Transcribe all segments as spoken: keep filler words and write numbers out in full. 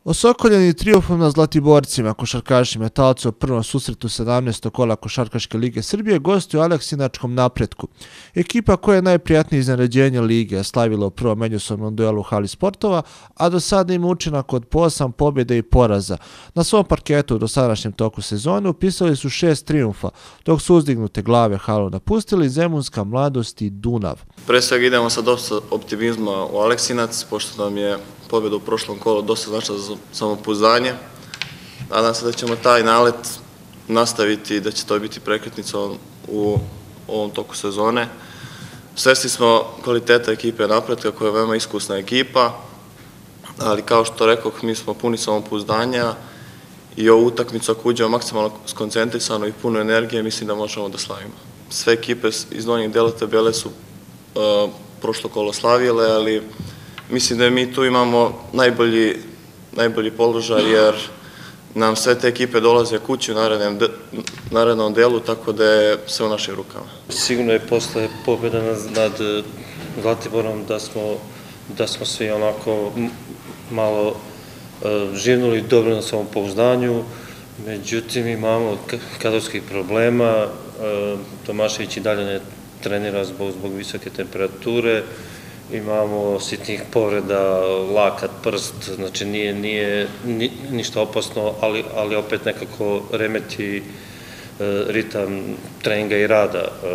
Osokoljeni trijumfom nad Zlatiborcima, košarkaši Metalca u prvom susretu sedamnaestog kola Košarkaške lige Srbije gostuju u Aleksinačkom Napretku. Ekipa koja je najprijatnije iznenađenje lige slavila u prvom međusobnom duelu u hali sportova, a do sada ima učinak od po osam pobjede i poraza. Na svom parketu u dosadašnjem toku sezone upisali su šest trijumfa, dok su uzdignute glave halu napustili Zemunska Mladost i Dunav. Pre svega idemo sa dosta optimizma u Aleksinac, pošto nam je pobjeda u prošlom kolu dosta značila za samopouzdanje. Nadam se da ćemo taj nalet nastaviti i da će to biti prekretnica u ovom toku sezone. Svesni smo kvaliteta ekipe Napretka, koja je veoma iskusna ekipa, ali kao što rekoh, mi smo puni samopouzdanja i ovu utakmicu ako uđemo maksimalno skoncentrisano i puno energije, mislim da možemo da slavimo. Sve ekipe iz donjeg dela tabele su uh, prošlo kolo slavile, ali mislim da mi tu imamo najbolji, najbolji položaj, jer nam sve te ekipe dolaze kući u narednom, de, narednom delu, tako da je sve u našim rukama. Sigurno je posle pobjeda nad, nad Zlatiborom da smo, da smo svi onako malo uh, živnuli dobro na samopouzdanju, međutim imamo kadrovskih problema, uh, Tomašević i dalje ne trenira zbog, zbog visoke temperature, imamo sitnih povreda, lakat, prst, znači nije, nije ni, ništa opasno, ali, ali opet nekako remeti e, ritam treninga i rada. E,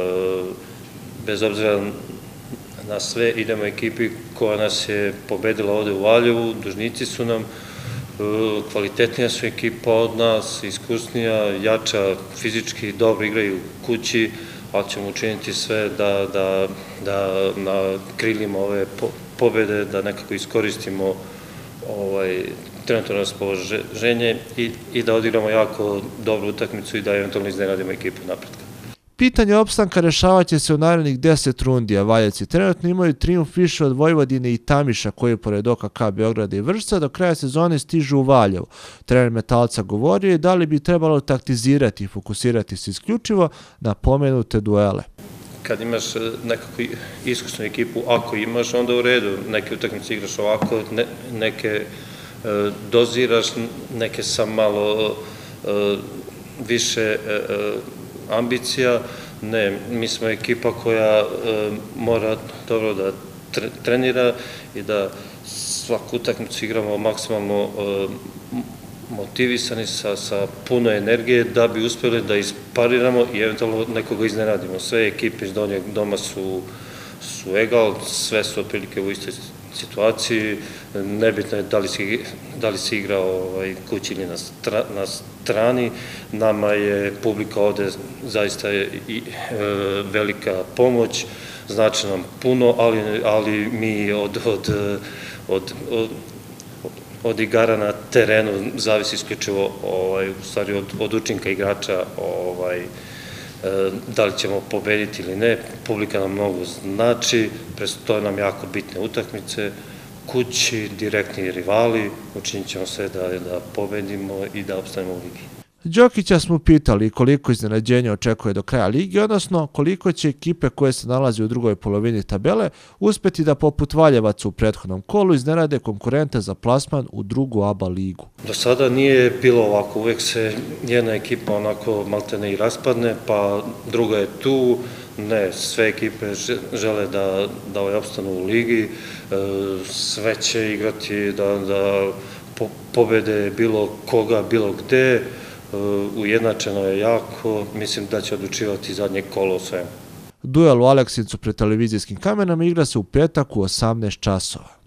bez obzira na sve, idemo ekipi koja nas je pobedila ovde u Valjevu, dužnici su nam, e, kvalitetnija su ekipa od nas, iskusnija, jača, fizički dobro igraju kući, ali ćemo učiniti sve da, da, da na krilima ove pobjede, da nekako iskoristimo ovaj, trenutno raspoloženje i, i da odigramo jako dobru utakmicu i da eventualno iznenadimo ekipu Napretka. Pitanje opstanka rešavat će se u narednih deset rundi, a Valjevci trenutno imaju trijumf više od Vojvodine i Tamiša, koji pored O K K Beograda i Vršca do kraja sezone stižu u Valjevo. Trener Metalca govorio je da li bi trebalo taktizirati i fokusirati se isključivo na pomenute duele. Kad imaš nekakvu iskusnu ekipu, ako imaš, onda u redu, neke utakmice igraš ovako, ne, neke e, doziraš, neke sam malo e, više e, ambicija. Ne, mi smo ekipa koja e, mora dobro da tre, trenira i da svaku utakmicu igramo maksimalno e, motivisani sa, sa puno energije da bi uspjeli da ispariramo i eventualno nekoga iznenadimo. Sve ekipe iz donjeg doma su, su egal, sve su otprilike u istoj situaciji, nebitno je da li se, da li se igra ovaj, kući ili na, stra, na strani. Nama je publika ovde zaista je i, e, velika pomoć, znači nam puno, ali, ali mi od, od, od, od od igara na terenu zavisi isključivo ovaj, u stvari od, od učinka igrača, ovaj, e, da li ćemo pobediti ili ne. Publika nam mnogo znači, prestoje nam jako bitne utakmice, kući, direktni rivali, učinit ćemo sve da, da pobedimo i da opstanemo u ligi. Đokića smo pitali koliko iznenađenja očekuje do kraja lige, odnosno koliko će ekipe koje se nalaze u drugoj polovini tabele uspeti da poput Valjevaca u prethodnom kolu iznenade konkurente za plasman u drugu A B A ligu. Do sada nije bilo ovako, uvek se jedna ekipa onako maltene i raspadne, pa druga je tu. Ne, sve ekipe žele da, da ovaj opstanu u ligi, sve će igrati da, da po, pobede bilo koga, bilo gde. Ujednačeno je jako, mislim da će odlučivati zadnje kolo o svemu. Duel u Aleksincu pred televizijskim kamerama igra se u petak u osamnaest časova.